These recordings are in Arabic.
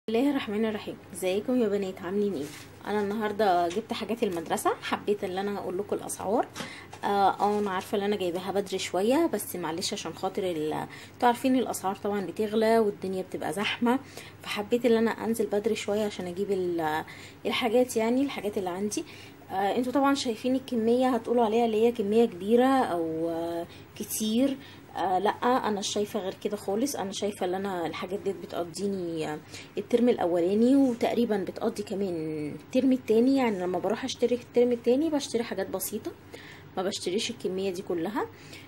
بسم الله الرحمن الرحيم. ازيكم يا بنات؟ عاملين ايه؟ انا النهارده جبت حاجات المدرسه، حبيت ان انا اقول لكم الاسعار. انا عارفه ان انا جايباها بدري شويه، بس معلش عشان خاطر انتوا عارفين الاسعار طبعا بتغلى والدنيا بتبقى زحمه، فحبيت ان انا انزل بدري شويه عشان اجيب الحاجات، يعني الحاجات اللي عندي. انتوا طبعا شايفين الكميه، هتقولوا عليها اللي هي كميه كبيره او كتير. لا، انا شايفه غير كده خالص. انا شايفه ان انا الحاجات دي بتقضيني الترم الاولاني، وتقريبا بتقضي كمان الترم التاني. يعني لما بروح اشتري الترم التاني بشتري حاجات بسيطه، ما بشتريش الكميه دي كلها.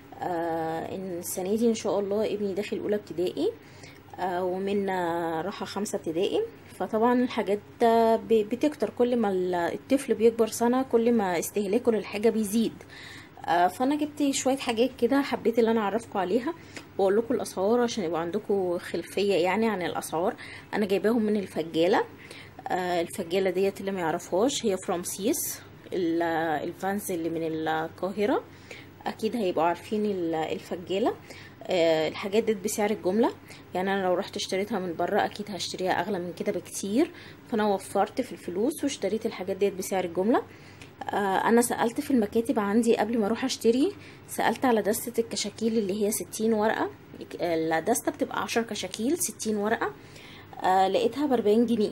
السنه دي ان شاء الله ابني داخل اولى ابتدائي، ومن راحه 5 ابتدائي. فطبعا الحاجات بتكتر كل ما الطفل بيكبر سنه، كل ما استهلاكه للحاجه بيزيد. فانا جبت شويه حاجات كده، حبيت ان انا اعرفكم عليها واقول لكم الاسعار عشان يبقى عندكم خلفيه يعني عن الاسعار. انا جايباهم من الفجاله. الفجاله ديت اللي ما يعرفهاش هي في رمسيس. الفانز اللي من القاهره اكيد هيبقوا عارفين الفجاله. الحاجات دي بسعر الجمله، يعني انا لو رحت اشتريتها من بره اكيد هشتريها اغلى من كده بكتير، فانا وفرت في الفلوس واشتريت الحاجات ديت بسعر الجمله. انا سألت في المكاتب عندي قبل ما اروح اشتري، سألت على دستة الكشاكيل اللي هي 60 ورقة. الدستة بتبقى 10 كشاكيل 60 ورقة. لقيتها ب40 جنيه.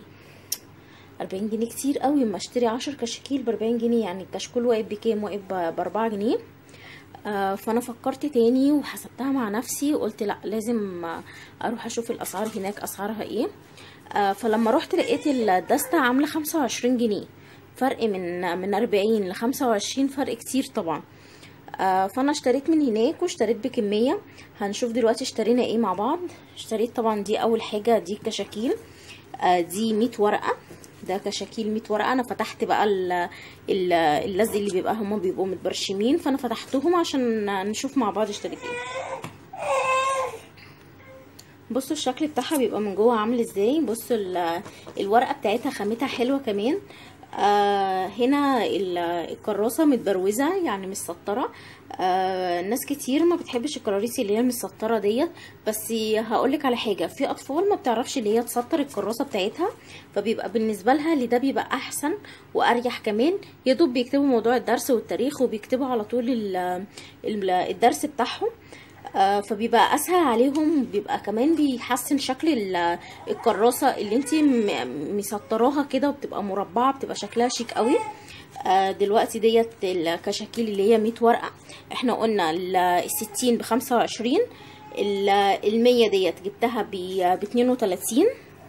40 جنيه كتير قوي، اما اشتري 10 كشاكيل ب40 جنيه، يعني الكشكول واقف بكام؟ واقف ب4 جنيه. فانا فكرت تاني وحسبتها مع نفسي وقلت لا، لازم اروح اشوف الاسعار هناك اسعارها ايه. فلما رحت لقيت الدستة عاملة 25 جنيه، فرق من 40 ل25، فرق كتير طبعا. فانا اشتريت من هناك واشتريت بكمية. هنشوف دلوقتي اشترينا ايه مع بعض. اشتريت طبعا دي اول حاجة، دي كشاكيل. دي 100 ورقة، ده كشاكيل 100 ورقة. انا فتحت بقى اللزق اللي بيبقى هما بيبقوا متبرشمين، فانا فتحتهم عشان نشوف مع بعض اشتريت ايه. بصوا الشكل بتاعها بيبقى من جوه عامل ازاي. بصوا الورقة بتاعتها خامتها حلوة كمان. هنا الكراسة متبروزة يعني مش مسطرة. ناس كتير ما بتحبش الكراريس اللي هي المسطرة ديت، بس هقولك على حاجة، في اطفال ما بتعرفش اللي هي تسطر الكراسة بتاعتها، فبيبقى بالنسبة لها اللي ده بيبقى احسن واريح كمان. يدوب بيكتبوا موضوع الدرس والتاريخ وبيكتبوا على طول الدرس بتاعهم. فبيبقى اسهل عليهم، بيبقى كمان بيحسن شكل الكراسه اللي انتي مسطراها كده، وبتبقى مربعه، بتبقى شكلها شيك قوي. دلوقتي ديت الكشاكيل اللي هي 100 ورقه، احنا قلنا ال60 ب25، ال100 ديت جبتها ب32،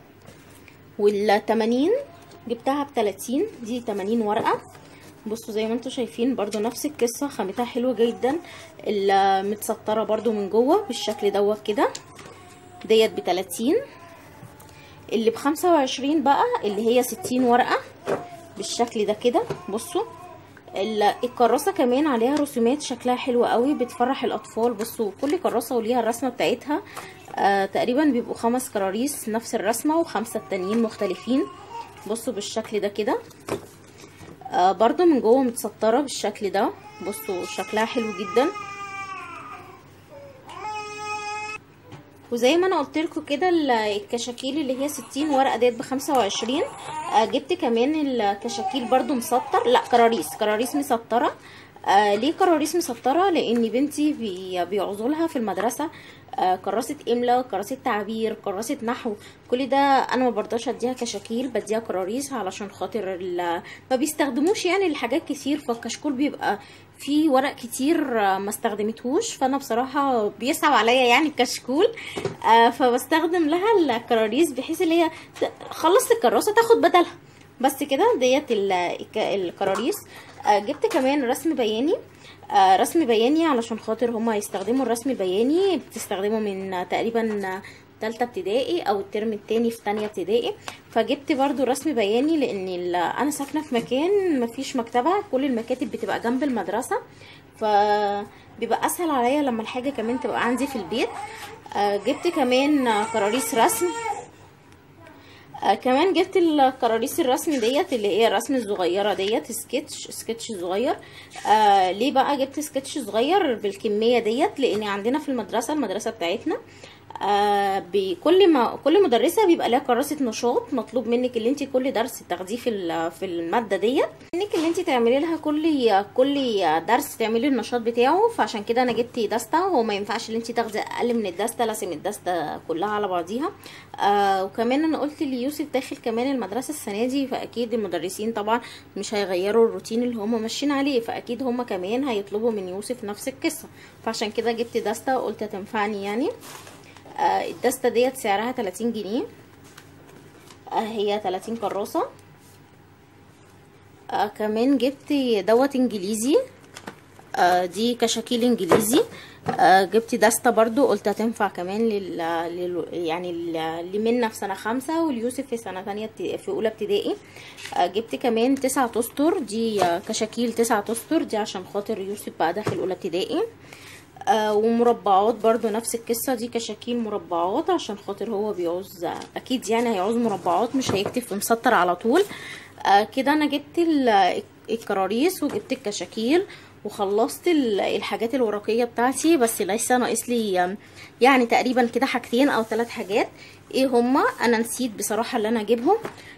وال80 جبتها ب30. دي 80 ورقه. بصوا زي ما انتوا شايفين برضو نفس القصه، خامتها حلوه جدا، المتسطره برضو من جوه بالشكل دوت كده. ديت ب30. اللي ب25 بقى اللي هي 60 ورقه بالشكل ده كده. بصوا الكراسه كمان عليها رسومات شكلها حلو قوي، بتفرح الاطفال. بصوا كل كراسه وليها الرسمه بتاعتها. تقريبا بيبقوا 5 كراريس نفس الرسمه، و5 التانيين مختلفين. بصوا بالشكل ده كده. برضو من جوه متسطره بالشكل ده. بصوا شكلها حلو جدا. وزي ما انا قلت لكم كده، الكشاكيل اللي هي 60 ورقه ديت ب25. جبت كمان الكشاكيل برضو مسطر، لا كراريس مسطره. ليه كراريس مسطره؟ لان بنتي بيعوزوا لها في المدرسه كراسه املا، كراسه تعبير، كراسه نحو، كل ده انا ما برضاش اديها كشاكيل، بديها كراريس علشان خاطر ما بيستخدموش يعني الحاجات كتير، فالكشكول بيبقى في ورق كتير ما استخدمتهوش، فانا بصراحه بيصعب عليا يعني الكشكول. فبستخدم لها الكراريس بحيث اللي هي خلصت الكراسه تاخد بدلها بس كده. ديت الكراريس. جبت كمان رسم بياني. رسم بياني علشان خاطر هما يستخدموا الرسم البياني، بتستخدمه من تقريبا تالتة ابتدائي او الترم التاني في تانية ابتدائي. فجبت برضو رسم بياني، لان انا ساكنة في مكان مفيش مكتبة، كل المكاتب بتبقى جنب المدرسة، فبيبقى اسهل عليا لما الحاجة كمان تبقى عندي في البيت. جبت كمان كراريس رسم. كمان جبت الكراريس الرسم ديت اللي هي الرسم الصغيره ديت، سكتش صغير. ليه بقى جبت سكتش صغير بالكميه ديت؟ لان عندنا في المدرسه بتاعتنا كل مدرسه بيبقى لها كراسه نشاط، مطلوب منك اللي انت كل درس تاخديه في الماده ديت، انك اللي انت تعملي لها كل درس تعملي النشاط بتاعه. فعشان كده انا جبت دستة، هو ما ينفعش اللي انت تاخدي اقل من الدستة، لازم الدستة كلها على بعضيها. وكمان انا قلت ليوسف داخل كمان المدرسه السنه دي، فاكيد المدرسين طبعا مش هيغيروا الروتين اللي هم ماشيين عليه، فاكيد هم كمان هيطلبوا من يوسف نفس القصه. فعشان كده جبت دستة وقلت هتنفعني يعني. الدستة ديت سعرها 30 جنيه. هي 30 كراسة. كمان جبت دوت انجليزي، دي كشاكيل انجليزي. جبت دستة برضو قلت هتنفع كمان يعني اللي منا في سنة 5 واليوسف في سنة تانية في اولى ابتدائي. جبت كمان 9 اسطر، دي كشاكيل 9 اسطر، دي عشان خاطر يوسف بقى داخل اولى ابتدائي. ومربعات برضو نفس القصة، دي كشاكيل مربعات عشان خاطر هو بيعوز اكيد يعني هيعوز مربعات، مش هيكتب في مسطر على طول. كده انا جبت الكراريس وجبت الكشاكيل وخلصت الحاجات الورقية بتاعتي، بس لسه ناقص لي يعني تقريبا كده حاجتين او 3 حاجات. ايه هما؟ انا نسيت بصراحة اللي انا اجيبهم.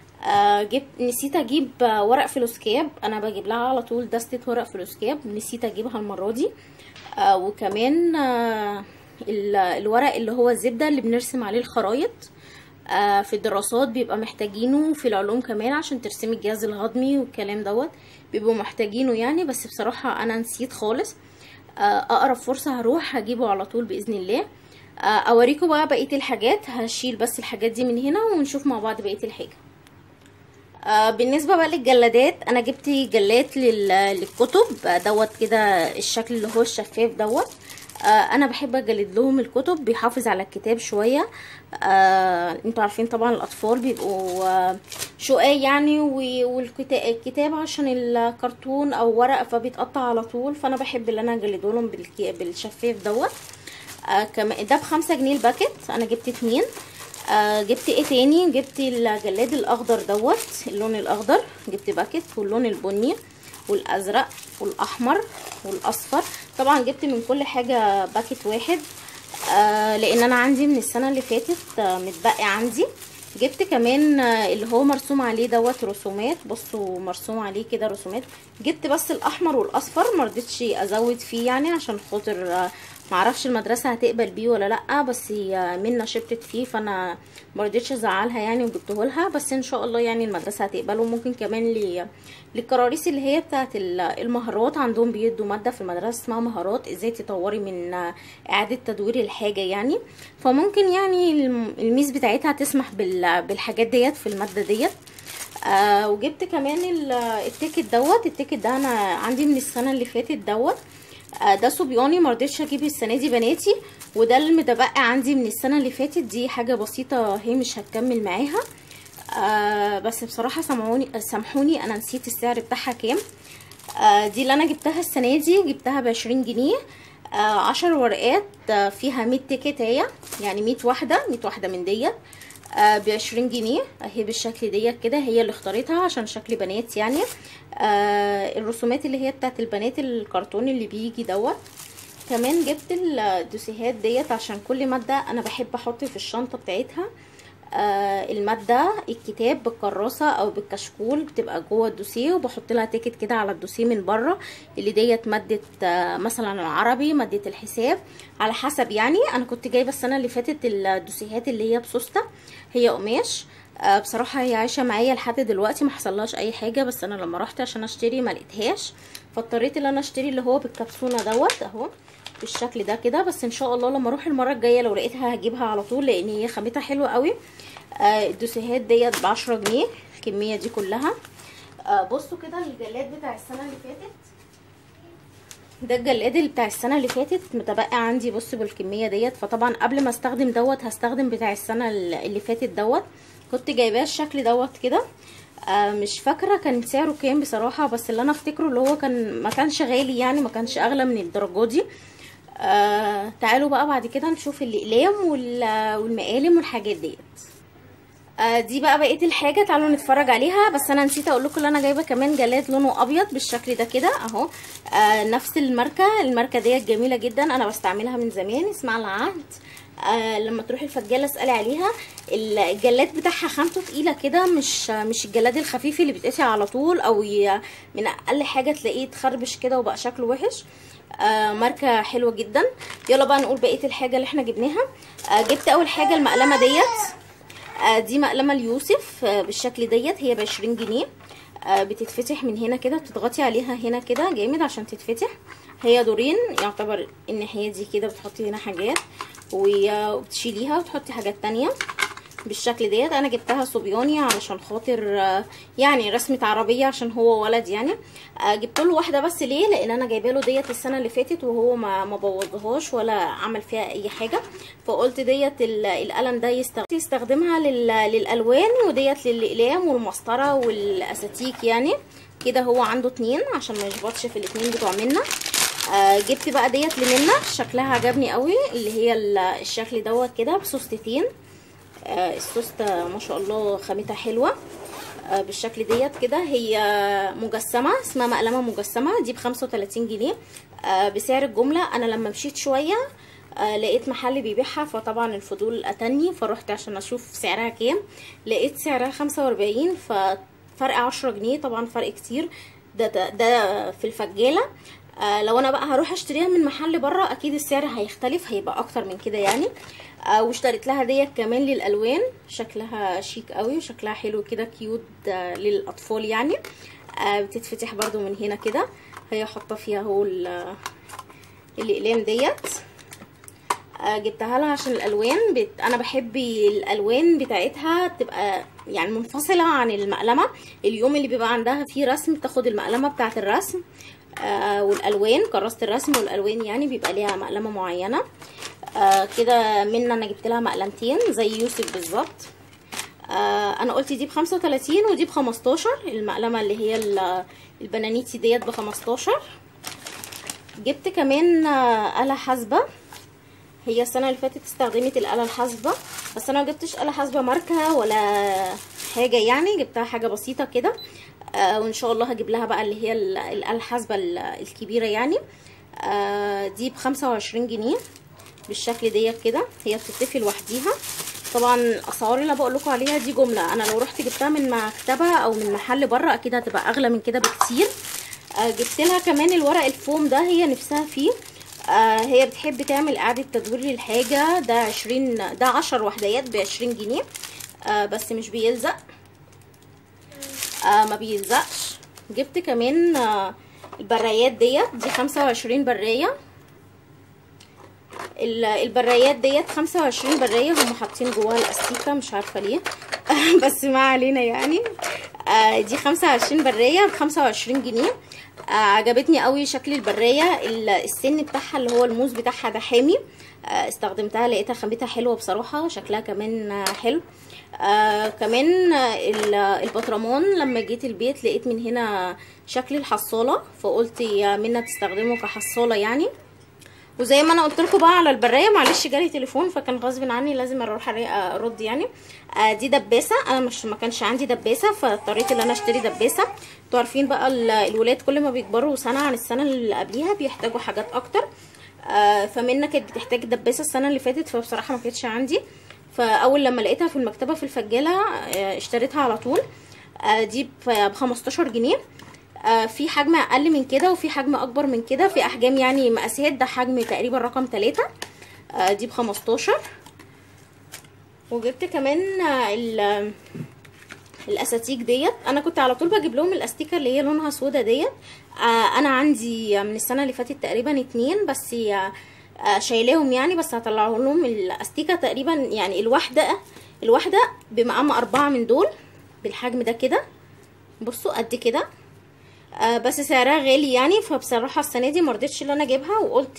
نسيت اجيب ورق فلوسكاب، انا بجيب لها على طول دستة ورق فلوسكاب، نسيت اجيبها المرة دي. وكمان الورق اللي هو الزبدة اللي بنرسم عليه الخرايط. في الدراسات بيبقى محتاجينه، في العلوم كمان عشان ترسمي الجهاز الهضمي والكلام دوت بيبقوا محتاجينه يعني، بس بصراحة انا نسيت خالص. اقرب فرصة هروح هجيبه على طول بإذن الله. اوريكم بقى بقية الحاجات، هشيل بس الحاجات دي من هنا ونشوف مع بعض بقية الحاجة. بالنسبة بقى للجلادات، انا جبت جلاد للكتب دوت كده، الشكل اللي هو الشفاف دوت. انا بحب اجلد لهم الكتب، بيحافظ على الكتاب شوية. انتوا عارفين طبعا الاطفال بيبقوا شقاء يعني، والكتاب عشان الكرتون او ورق فبيتقطع على طول، فانا بحب ان انا اجلده لهم بالشفاف دوت. كمان ده ب5 جنيه الباكت، انا جبت 2. جبت ايه تاني؟ جبت الجلاد الاخضر دوت، اللون الاخضر، جبت باكت، واللون البني والازرق والاحمر والاصفر. طبعا جبت من كل حاجة باكت واحد، لان انا عندي من السنة اللي فاتت متبقي عندي. جبت كمان اللي هو مرسوم عليه دوت رسومات، بصوا مرسوم عليه كده رسومات. جبت بس الاحمر والاصفر، مرضتش ازود فيه يعني عشان خاطر معرفش المدرسة هتقبل بيه ولا لأ، بس منا شبتت فيه فانا مرضتش ازعلها يعني وجبتهولها، بس ان شاء الله يعني المدرسة هتقبله. ممكن كمان للكراريس اللي هي بتاعت المهارات، عندهم بيدوا مادة في المدرسة اسمها مهارات، ازاي تطوري من اعادة تدوير الحاجة يعني، فممكن يعني الميس بتاعتها تسمح بالحاجات ديت في المادة ديت. وجبت كمان التيكت ده انا عندي من السنة اللي فاتت دوت. ده صبياني، مرضتش اجيب السنه دي بناتي، وده اللي متبقى عندي من السنه اللي فاتت، دي حاجه بسيطه هي مش هتكمل معاها. بس بصراحه سامحوني انا نسيت السعر بتاعها كام. دي اللي انا جبتها السنه دي، جبتها ب20 جنيه. 10 ورقات فيها 100 تيكتايه يعني 100 واحده من ديت ب20 جنيه اهي بالشكل ديت كده، هي اللي اختارتها عشان شكل بنات يعني. الرسومات اللي هي بتاعت البنات، الكرتون اللي بيجي دوت. كمان جبت الدوسيهات ديت عشان كل مادة انا بحب احط في الشنطة بتاعتها المادة، الكتاب بالكراسة او بالكشكول بتبقى جوه الدوسيه، وبحط لها تيكت كده على الدوسيه من بره، اللي ديت مادة مثلا العربي، مادة الحساب، على حسب يعني. انا كنت جايبة السنة اللي فاتت الدوسيهات اللي هي بسوستة، هي قماش. بصراحة هي عايشة معايا لحد دلوقتي، ما حصلهاش اي حاجة، بس انا لما رحت عشان اشتري ما لقيتهاش، فاضطريت ان انا اشتري اللي هو بالكبسونة دوت اهو بالشكل ده كده. بس ان شاء الله لما اروح المرة الجاية لو لقيتها هجيبها على طول، لان هي خامتها حلوة قوي. الدوسيهات ديت ب10 جنيه الكمية دي كلها. بصوا كده الجلاد بتاع السنة اللي فاتت، ده الجلاد اللي بتاع السنة اللي فاتت متبقى عندي، بصوا بالكمية ديت. فطبعا قبل ما استخدم دوت هستخدم بتاع السنة اللي فاتت دوت. كنت جايباه الشكل دوت كده، مش فاكرة كان سعره كام بصراحة، بس اللي انا افتكره اللي هو ما كانش غالي يعني، ما كانش اغلى من الدرجة دي. تعالوا بقى بعد كده نشوف الاقلام والمقالم والحاجات ديت. دي بقى بقيه الحاجه، تعالوا نتفرج عليها. بس انا نسيت اقول لكم ان انا جايبه كمان جلاد لونه ابيض بالشكل ده كده اهو. نفس الماركه ديت جميله جدا، انا بستعملها من زمان، اسمها العهد. لما تروحي الفجاله اسالي عليها. الجلاد بتاعها خامته تقيله كده، مش الجلاد الخفيف اللي بيتقطع على طول، او من اقل حاجه تلاقيه اتخربش كده وبقى شكله وحش. ماركه حلوه جدا. يلا بقى نقول بقيه الحاجه اللي احنا جبناها. جبت اول حاجه المقلمه ديت. دي مقلمه ليوسف بالشكل ديت، هي ب20 جنيه. بتتفتح من هنا كده، بتضغطي عليها هنا كده جامد عشان تتفتح. هي دورين يعتبر، الناحيه دي كده بتحطي هنا حاجات وبتشيليها وتحطي حاجات تانية بالشكل ديت. انا جبتها صبياني علشان خاطر يعني رسمه عربيه عشان هو ولد يعني. جبت له واحده بس. ليه؟ لان انا جايبه له ديت السنه اللي فاتت وهو ما بوظهاش ولا عمل فيها اي حاجه، فقلت ديت القلم ده يستخدمها للالوان، وديت للاقلام والمسطره والاساتيك يعني كده. هو عنده 2 عشان ما يشبطش في الاتنين بتوع منا. جبت بقى ديت لمنى، شكلها عجبني قوي، اللي هي الشكل دوت كده بسوستتين. السوسته ما شاء الله خامتها حلوه بالشكل ديت كده. هي مجسمه، اسمها مقلمه مجسمه. دي ب35 جنيه بسعر الجمله. انا لما مشيت شويه لقيت محل بيبيعها، فطبعا الفضول اتني فروحت عشان اشوف سعرها كام. لقيت سعرها 45، ففرق 10 جنيه طبعا، فرق كتير. ده في الفجاله. لو انا بقى هروح اشتريها من محل بره اكيد السعر هيختلف، هيبقى اكتر من كده يعني. واشتريت لها ديت كمان للالوان، شكلها شيك قوي وشكلها حلو كده كيوت للاطفال يعني. بتتفتح برضو من هنا كده. هي حاطه فيها اهو الاقلام ديت. جبتها لها عشان الالوان انا بحب الالوان بتاعتها تبقى يعني منفصله عن المقلمه. اليوم اللي بيبقى عندها فيه رسم تاخد المقلمه بتاعه الرسم والالوان، كراسه الرسم والالوان يعني بيبقى ليها مقلمه معينه. كده انا جبت لها مقلمتين زي يوسف بالظبط. انا قلت دي ب35 ودي ب15. المقلمه اللي هي البنانيتي ديت ب15. جبت كمان آلة حاسبه. هي السنه اللي فاتت استخدمت الآلة الحاسبه، بس انا ما جبتش آلة حاسبه ماركه ولا حاجه يعني، جبتها حاجه بسيطه كده. وان شاء الله هجيب لها بقى اللي هي الآلة الحاسبه الكبيره يعني. دي ب25 جنيه بالشكل ديت كده. هي بتتفي لوحديها. طبعا الاسعار اللي بقول لكم عليها دي جمله، انا لو رحت جبتها من مكتبه او من محل بره اكيد هتبقى اغلى من كده بكتير. جبت لها كمان الورق الفوم ده، هي نفسها فيه. هي بتحب تعمل اعاده تدوير للحاجه. ده 10 وحدات ب20 جنيه. بس مش بيلزق، ما بيلزقش. جبت كمان البرايات دي 25 برايه. البرايات ديت 25 برايه، هم حاطين جواها الاستيكه مش عارفه ليه بس ما علينا يعني. دي 25 برايه ب25 جنيه. عجبتني قوي شكل البرايه. السن بتاعها اللي هو الموز بتاعها ده حامي. استخدمتها لقيتها خامتها حلوه بصراحه، شكلها كمان حلو. كمان البطرمان لما جيت البيت لقيت من هنا شكل الحصاله، فقلت يا منى تستخدمه كحصاله يعني. وزي ما انا قلت لكم بقى على البرايه، معلش جالي تليفون فكان غصب عني لازم اروح ارد يعني. دي دباسه. انا ما كانش عندي دباسه فاضطريت ان انا اشتري دباسه. انتوا عارفين بقى الولاد كل ما بيكبروا سنه عن السنه اللي قبليها بيحتاجوا حاجات اكتر. فمنى كانت بتحتاج دباسه السنه اللي فاتت، فبصراحه ما كانتش عندي. فاول لما لقيتها في المكتبه في الفجاله اشتريتها على طول. دي ب15 جنيه. في حجم اقل من كده وفي حجم اكبر من كده، في احجام يعني مقاسات. ده حجم تقريبا رقم 3. دي ب15. وجبت كمان الاساتيك ديت. انا كنت على طول بجيب لهم الاستيكه اللي هي لونها سودا ديت. انا عندي من السنه اللي فاتت تقريبا 2 بس شايلاهم يعني، بس هطلعه لهم الاستيكه تقريبا يعني الواحده بمقام 4 من دول بالحجم ده كده. بصوا قد كده. بس سعرها غالي يعني، فبصراحه السنه دي مرضتش ان انا اجيبها، وقلت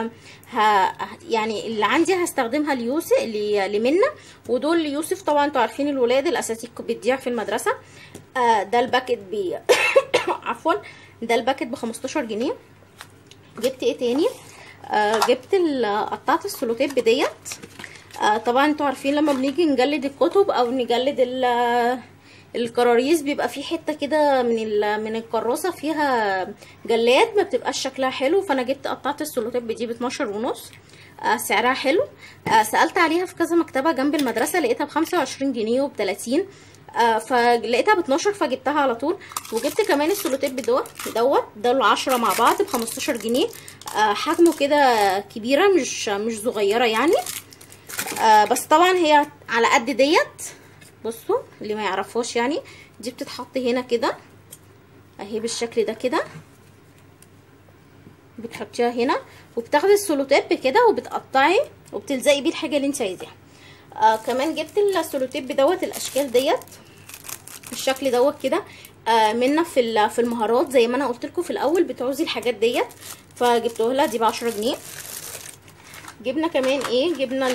يعني اللي عندي هستخدمها ليوسف لمنى، ودول ليوسف. طبعا انتوا عارفين الولاد الاساتيك بتضيع في المدرسه. ده الباكت عفوا ده الباكت ب15 جنيه. جبت ايه تاني؟ جبت قطعه السلوتيب ديت. طبعا انتوا عارفين لما بنيجي نجلد الكتب او نجلد الكراريس بيبقى في حته كده من الكراسه فيها جلاد، ما بتبقاش شكلها حلو. فانا جبت قطعه السلوتيب دي ب12 ونص. سعرها حلو. سألت عليها في كذا مكتبة جنب المدرسة، لقيتها ب25 جنيه وب30، فلقيتها ب12 فجبتها على طول. وجبت كمان السولوتيب دول 10 مع بعض ب15 جنيه. حجمه كده كبيرة مش صغيرة يعني. بس طبعا هي على قد ديت. بصوا اللي ما يعرفوش يعني، دي بتتحط هنا كده اهي بالشكل ده كده، بتحطيها هنا وبتاخدي السولوتيب كده وبتقطعي وبتلزقي بيه الحاجه اللي انت عايزاها. كمان جبت السولوتيب الاشكال ديت بالشكل دوت كده. منها في المهارات زي ما انا قلت لكم في الاول بتعوزي الحاجات ديت، فجبته لها دي ب10 جنيه. جبنا كمان ايه، جبنا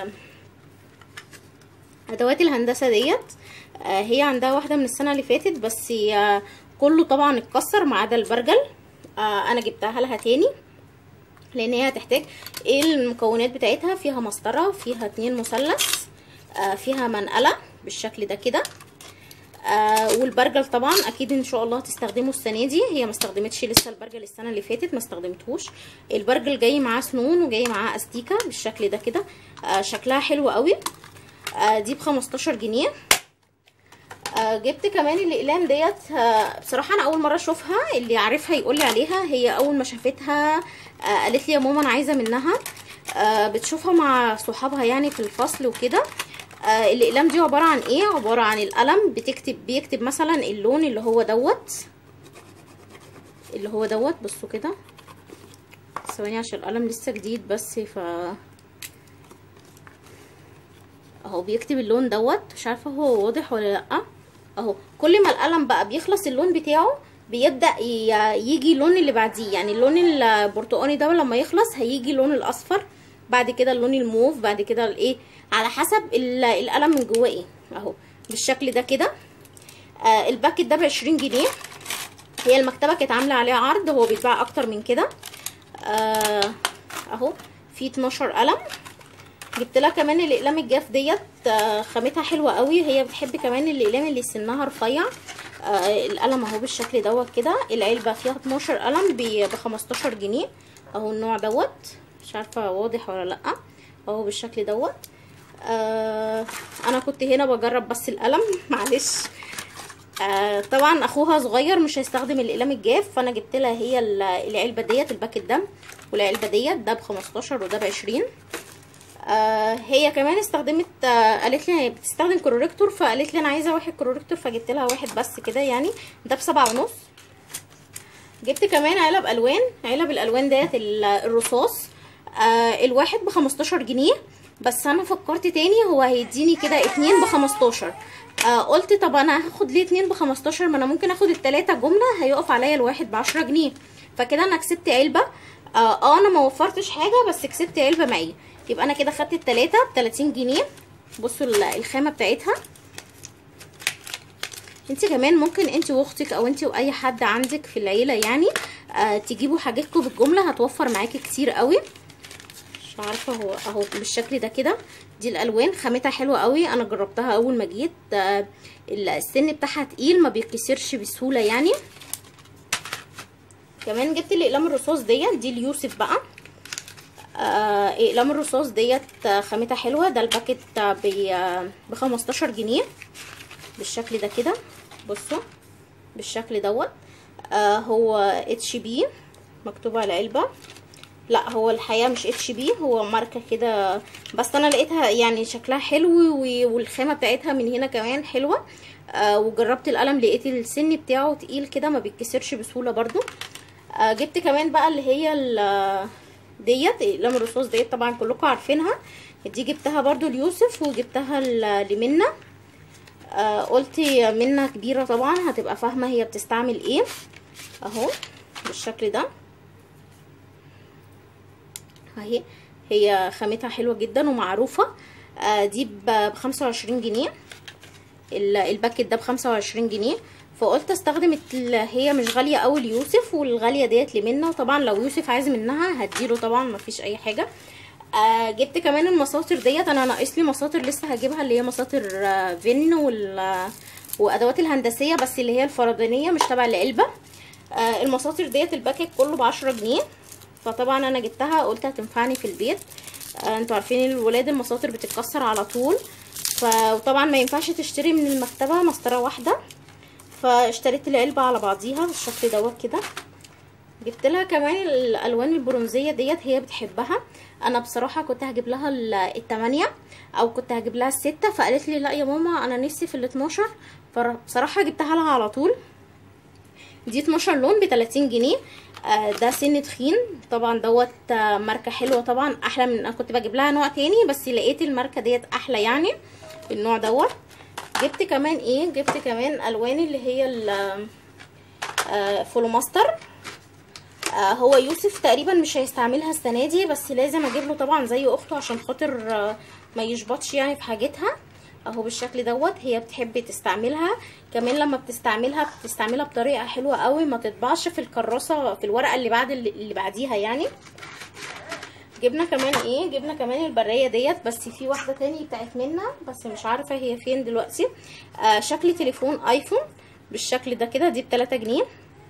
ادوات الهندسه ديت. هي عندها واحده من السنه اللي فاتت، بس كله طبعا اتكسر ما عدا البرجل. انا جبتها لها تاني لان هي هتحتاج ايه المكونات بتاعتها. فيها مسطره، فيها 2 مثلث، فيها منقله بالشكل ده كده. والبرجل طبعا اكيد ان شاء الله هتستخدمه السنه دي. هي ما استخدمتش لسه البرجل السنه اللي فاتت، ما استخدمتهوش. البرجل جاي معاه سنون وجاي معاه استيكه بالشكل ده كده. شكلها حلو قوي. دي ب15 جنيه. جبت كمان الاقلام ديت. بصراحه انا اول مره اشوفها، اللي عارفها يقول لي عليها. هي اول ما شافتها قالت لي يا ماما انا عايزه منها. بتشوفها مع صحابها يعني في الفصل وكده. الاقلام دي عباره عن ايه، عباره عن القلم بيكتب مثلا اللون اللي هو دوت. بصوا كده، ثواني عشان القلم لسه جديد بس اهو بيكتب اللون دوت. مش عارفه هو واضح ولا لا. اهو كل ما القلم بقى بيخلص اللون بتاعه بيبدا يجي اللون اللي بعديه. يعني اللون البرتقاني ده لما يخلص هيجي اللون الاصفر، بعد كده اللون الموف، بعد كده الايه، على حسب القلم من جواه ايه. اهو بالشكل ده كده. الباكت ده ب20 جنيه. هي المكتبه كانت عامله عليه عرض، هو بيتباع اكتر من كده. اهو في 12 قلم. جبت لها كمان الاقلام الجاف ديت. خامتها حلوه قوي. هي بتحب كمان الاقلام اللي سنها رفيع. القلم اهو بالشكل دوت كده. العلبه فيها 12 قلم ب15 جنيه. اهو النوع دوت، مش عارفه واضح ولا لا. اهو بالشكل دوت. انا كنت هنا بجرب بس القلم معلش. طبعا اخوها صغير مش هيستخدم الاقلام الجاف، فانا جبت لها هي العلبه ديت، الباكت ده والعلبه ديت. ده ب15 وده ب20. هي كمان استخدمت، قالت لي بتستخدم كوريكتور، فقالت لي انا عايزه واحد كوريكتور، فجبت لها واحد بس كده يعني. ده ب7.5. جبت كمان علب الالوان ديت الرصاص. الواحد ب15 جنيه. بس انا فكرت تاني، هو هيديني كده 2 ب15. قلت طب انا هاخد ليه 2 ب15، ما انا ممكن اخد ال3 جمله، هيقف عليا الواحد ب10 جنيه. فكده انا كسبت علبه. انا ما وفرتش حاجه، بس كسبت علبه معايا. يبقى انا كده خدت ال3 ب30 جنيه. بصوا الخامه بتاعتها. انت كمان ممكن انت واختك او انت واي حد عندك في العيله يعني تجيبوا حاجاتكم بالجمله، هتوفر معاكي كتير قوي. مش عارفه اهو بالشكل ده كده. دي الالوان خامتها حلوه قوي. انا جربتها اول ما جيت. السن بتاعها تقيل، ما بيتكسرش بسهوله يعني. كمان جبت الاقلام الرصاص ديت. دي اليوسف بقى. اقلام الرصاص ديت خامتها حلوه. ده الباكت ب15 جنيه بالشكل ده كده. بصوا بالشكل دوت. هو اتش بي مكتوب على العلبه. لا هو الحقيقه مش اتش بي، هو ماركه كده، بس انا لقيتها يعني شكلها حلو والخامه بتاعتها من هنا كمان حلوه. وجربت القلم لقيت السن بتاعه تقيل كده، ما بيتكسرش بسهوله برضو. جبت كمان بقى اللي هي ديت اقلام الرصاص ديت، طبعا كلكم عارفينها. دي جبتها برضو ليوسف وجبتها لمنى. قلت منى كبيره طبعا هتبقى فاهمه هي بتستعمل ايه. اهو بالشكل ده اهي. هي خامتها حلوه جدا ومعروفه. دي ب25 جنيه. الباكت ده ب25 جنيه. فقلت استخدم هي مش غاليه قوي ليوسف، والغاليه ديت لمنى. وطبعا لو يوسف عايز منها هديله طبعا، مفيش اي حاجه. جبت كمان المساطر ديت. انا ناقص لي مساطر لسه هجيبها، اللي هي مساطر فين وادوات الهندسيه، بس اللي هي الفردانيه مش تبع العلبه. المساطر ديت الباكت كله ب10 جنيه. فطبعا انا جبتها قلت هتنفعني في البيت. انتوا عارفين الولاد المساطر بتتكسر على طول، وطبعا ما ينفعش تشتري من المكتبه مسطره واحده، فاشتريت العلبه على بعضيها بالشكل دوت كده. جبت لها كمان الالوان البرونزيه ديت هي بتحبها. انا بصراحه كنت هجيب لها ال8 او كنت هجيب لها ال6، فقالت لي لا يا ماما انا نفسي في ال12، فبصراحه جبتها لها على طول. دي 12 لون ب30 جنيه. ده سن تخين طبعا دوت، ماركه حلوه طبعا، احلى من انا كنت بجيب لها نوع تاني، بس لقيت الماركه ديت احلى يعني النوع دوت. جبت كمان ايه، جبت كمان الوان اللي هي فلوماستر. هو يوسف تقريبا مش هيستعملها السنه دي، بس لازم اجيب له طبعا زي اخته عشان خاطر ما يشبطش يعني في حاجتها. اهو بالشكل دوت، هي بتحب تستعملها كمان، لما بتستعملها بطريقه حلوه قوي، ما تطبعش في الكراسه في الورقه اللي بعديها يعني. جبنا كمان ايه، جبنا كمان البرايه ديت، بس في واحده تاني بتاعت منا بس مش عارفه هي فين دلوقتي. شكل تليفون ايفون بالشكل ده كده، دي ب3 جنيه.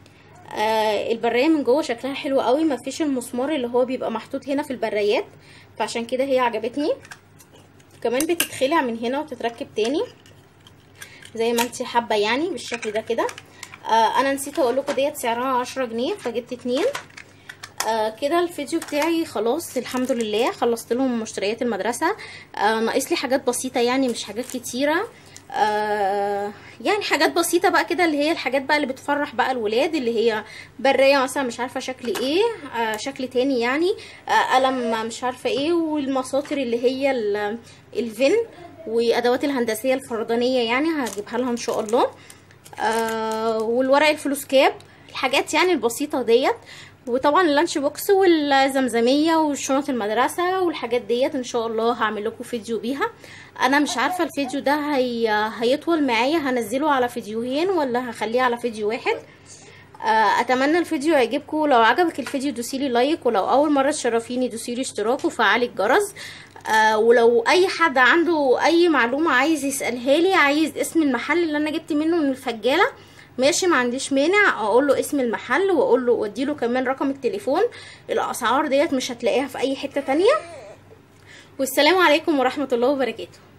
البرايه من جوه شكلها حلو قوي، ما فيش المسمار اللي هو بيبقى محطوط هنا في البرايات، فعشان كده هي عجبتني. كمان بتتخلع من هنا وتتركب تاني زي ما انت حابه يعني بالشكل ده كده. انا نسيت اقول لكم ديت سعرها 10 جنيه فجبت 2. كده الفيديو بتاعي خلاص الحمد لله، خلصت لهم مشتريات المدرسه. ناقص لي حاجات بسيطه يعني، مش حاجات كتيره، يعني حاجات بسيطه بقى كده، اللي هي الحاجات بقى اللي بتفرح بقى الولاد، اللي هي برايه مثلا مش عارفه شكل ايه، شكل تاني يعني، قلم مش عارفه ايه، والمساطر اللي هي الفن وادوات الهندسيه الفردانيه يعني هجيبها لها ان شاء الله. والورق الفلوس كاب، الحاجات يعني البسيطه ديت. وطبعا اللانش بوكس والزمزميه وشنط المدرسه والحاجات ديت ان شاء الله هعمل لكم فيديو بيها. انا مش عارفه الفيديو ده هيطول معايا، هنزله على فيديوهين ولا هخليه على فيديو واحد. اتمنى الفيديو يعجبكم، لو عجبك الفيديو دوسيلي لايك، ولو اول مره تشرفيني دوسيلي اشتراك وفعلي الجرس. ولو اي حد عنده اي معلومه عايز يسالها لي، عايز اسم المحل اللي انا جبت منه من الفجاله، ماشي ما عنديش مانع اقول له اسم المحل، واقول له واديله كمان رقم التليفون. الاسعار ديت مش هتلاقيها في اي حته تانية. والسلام عليكم ورحمه الله وبركاته.